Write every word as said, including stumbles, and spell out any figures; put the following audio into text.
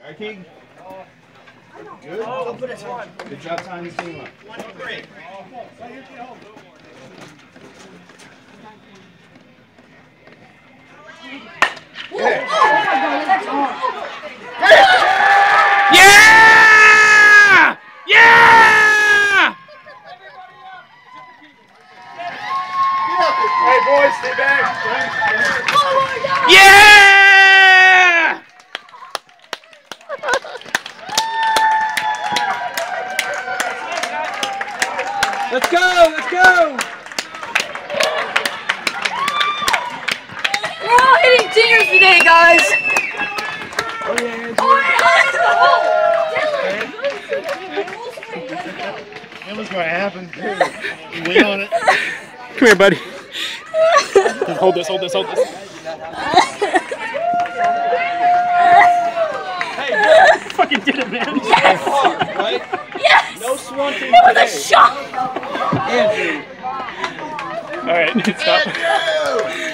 right, King. Good. Oh, good job tying this team up. One, three. Yeah! Yeah! Hey, boys, stay back. Yeah! Let's go! Let's go! We're all hitting dingers today, guys! Oh, yeah, Oh, that was going to happen. Wait on it. Come here, buddy. Hold this, hold this, hold this. Hey, you fucking did it, man. Yes! Hard, right? Yes! No swanting It was today. a shock! Andrew. All right, stop. Andrew!